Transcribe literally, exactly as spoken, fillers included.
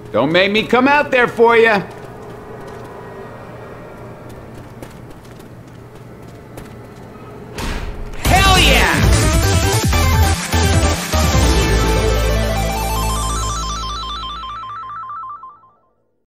Don't make me come out there for you.